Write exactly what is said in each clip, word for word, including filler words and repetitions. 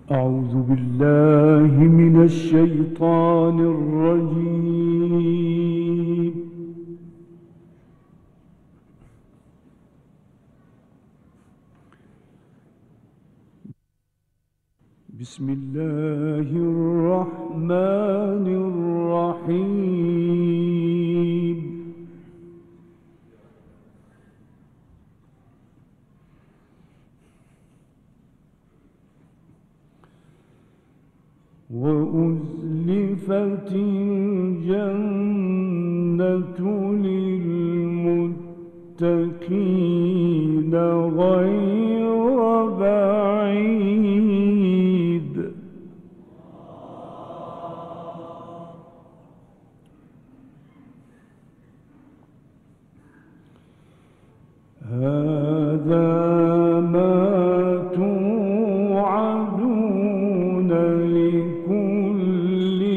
أعوذ بالله من الشيطان الرجيم. بسم الله الرحمن الرحيم. وأزلفت الجنة للمتقين غير بعيد. هذا ما توعدون لكل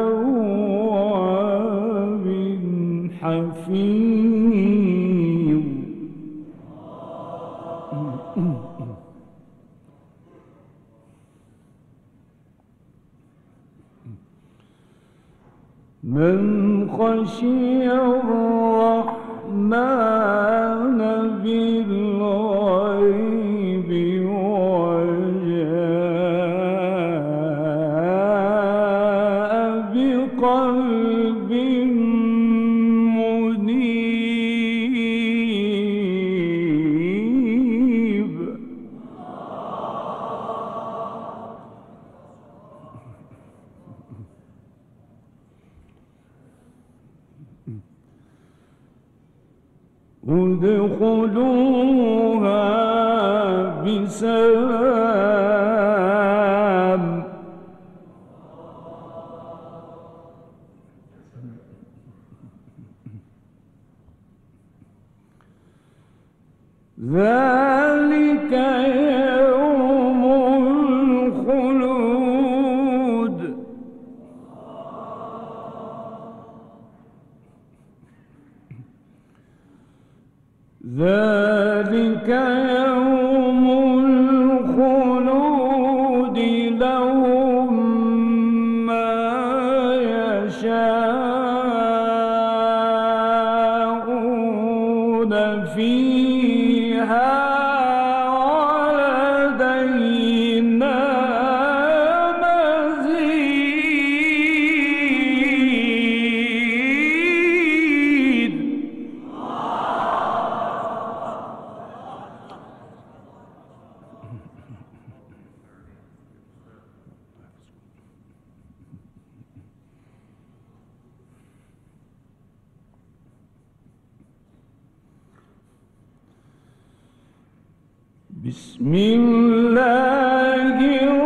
أواب حفيظ. من خشي الرحمن بالغيب وجاء بقلب منيب. ادخلوها بسلام. ذلك يوم الخلود. ذلك يوم الخلود لهم ما يشاءون فيها ولدينا مزيد. بسم الله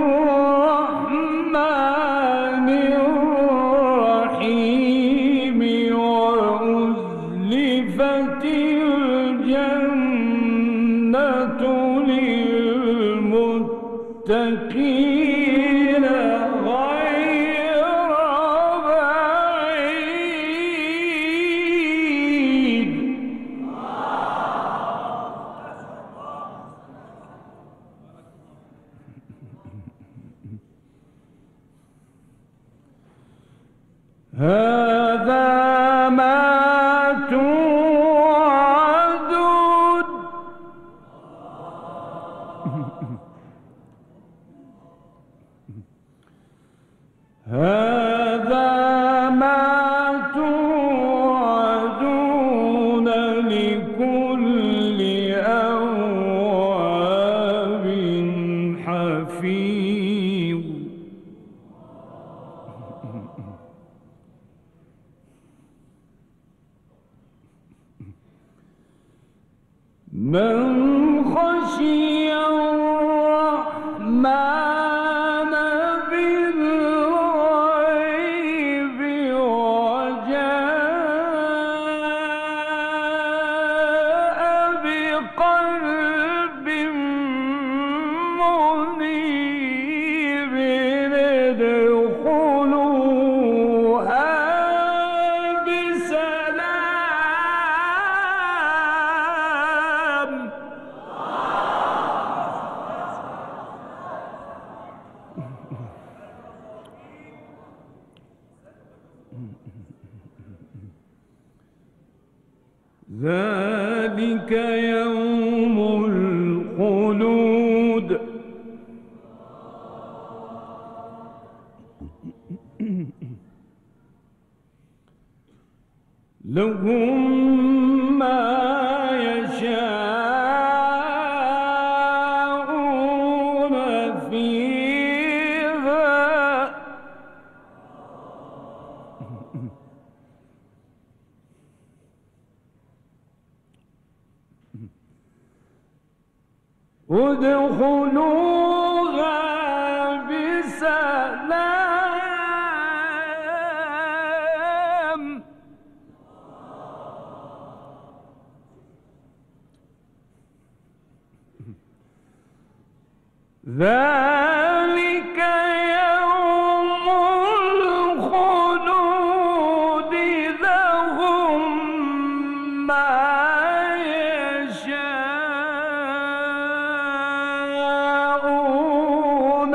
الرحمن الرحيم. وأزلفت الجنة للمتقين غير بعيد. هذا ما توعدون. هذا ما توعدون لكل أواب حفيظ. من خشي الرحمن بالغيب وجاء بقلب منيب ادخلوها بسلام. ذلك يوم الخلود لهم ما يشاءون فيها ادخلوها بسلام ذلك يوم الخلود لهم ما يشاءون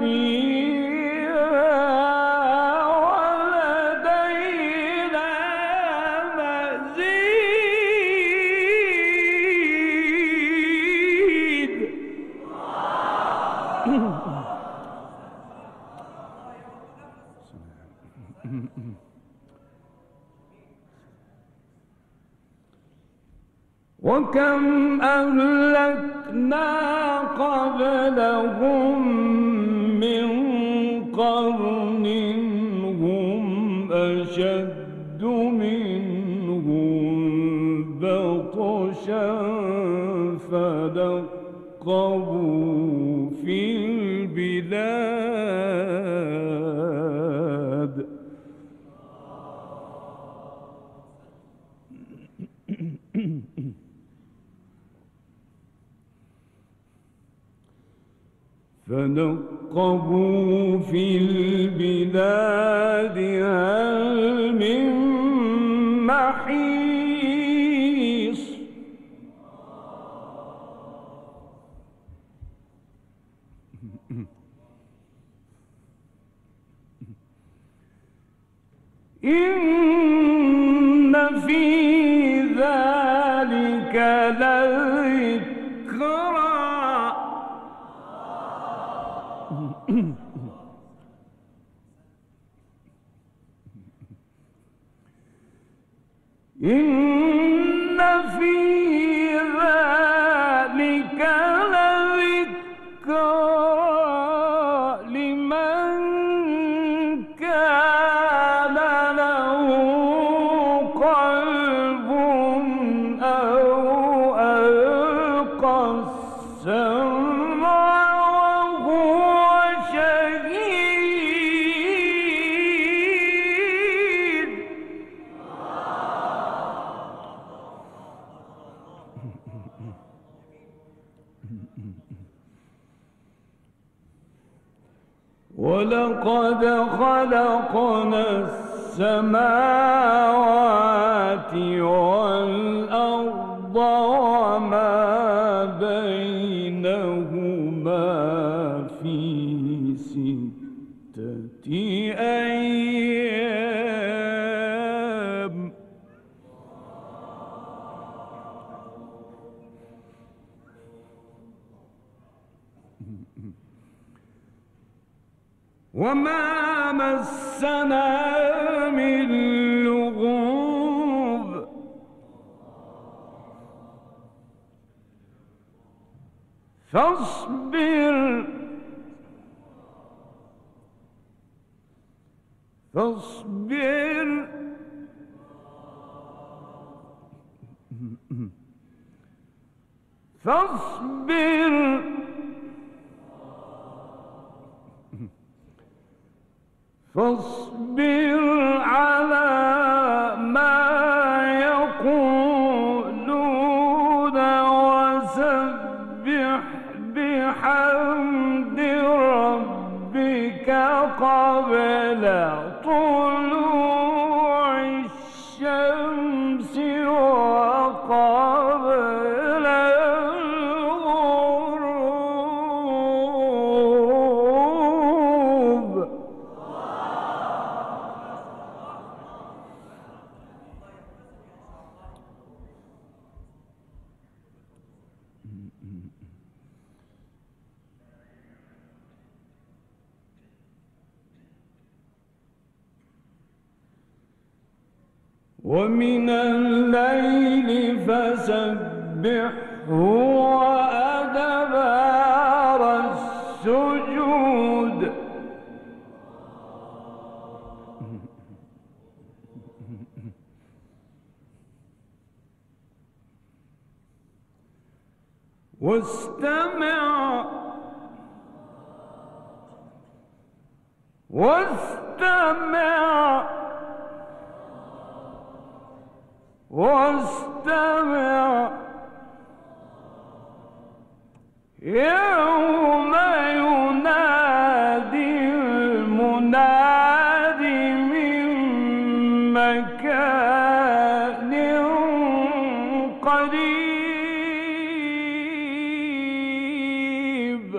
فيها ولدينا مزيد وكم أهلكنا قبلهم من قرن هم أشد منهم بطشا فنقبوا في البلاد فنقبوا في البلاد هل من محيص إن في ذلك لذكرى إن في ذلك لذكرى لمن كان له قلب أو ألقى السمع وهو شهيد ولقد خلقنا السماوات والأرض وما بينهما في ستة أيام وما مسنا من لغوب فاصبر فاصبر فاصبر فاصبر على ما يقولون وسبح بحمد ربك قبل طلوع الشمس وقبل الغروب ومن الليل فسبحه وأدبار السجود واستمع واستمع واستمع يوم ينادي المناد من مكان قريب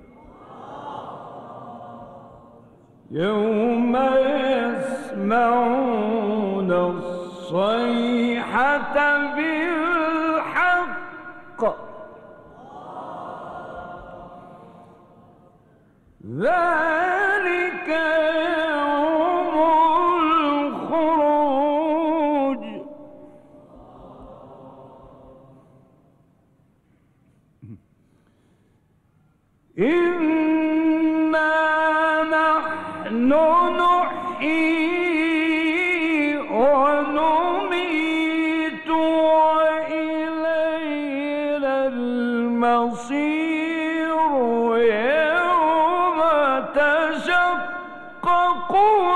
يوم يسمعون الصيحة بالحق ذلك يوم الخروج إنا نحن نحيي ونميت وإلينا المصير يوم تشقق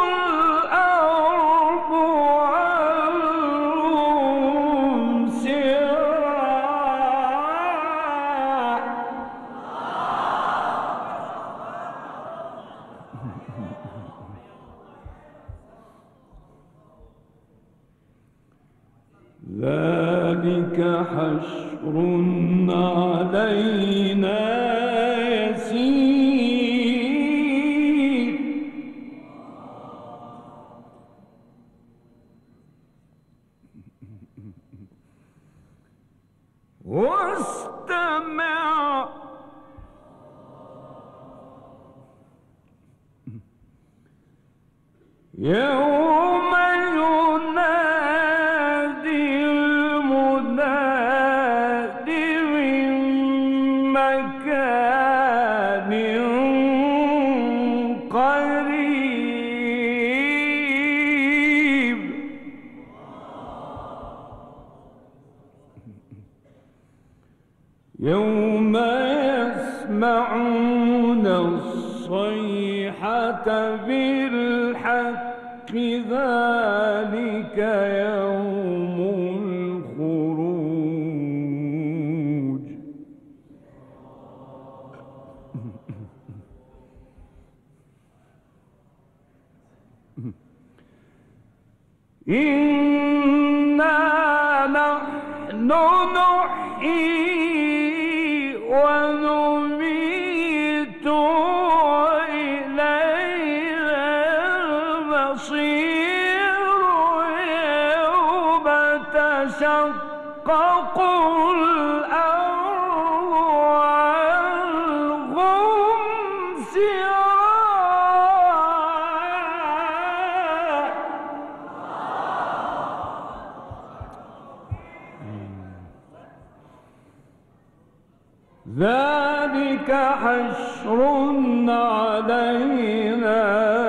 الأرض عنهم سراعا ذلك حشر علينا يسير واستمع يوم ينادي المناد من مكان قريب يوم يسمعون الصيحة بالحق ذلك يوم الخروج إنا نحن نحيي ونميت وإلينا المصير يوم تشقق الأرض عنهم سراعا ذلك حشر علينا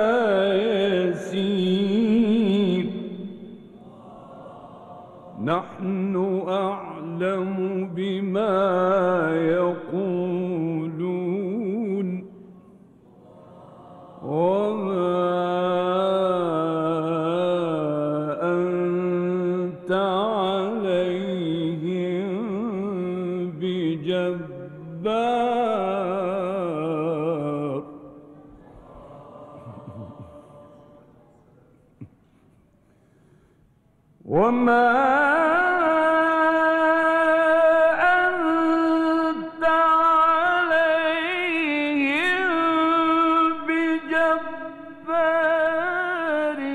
يسير نحن أعلم بما يقولون وما أنت عليهم بجبار وما أنت عليهم بجبار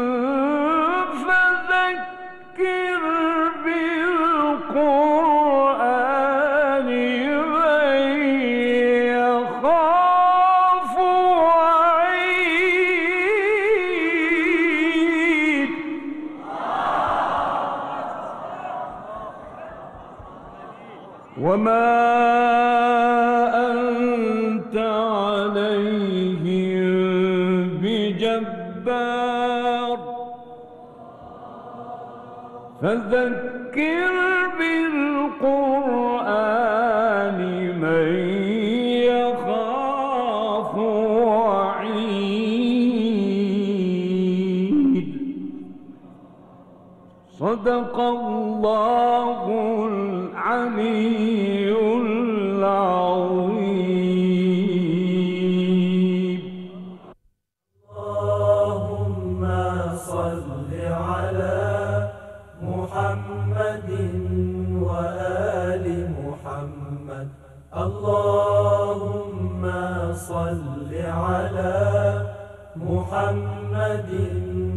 فذكر بالقرآن من يخاف وعيد. وما أنت عليهم بجبار فذكر بالقرآن من يخاف وعيد صدق الله العلي العظيم. اللهم صل على محمد وآل محمد. اللهم صل على محمد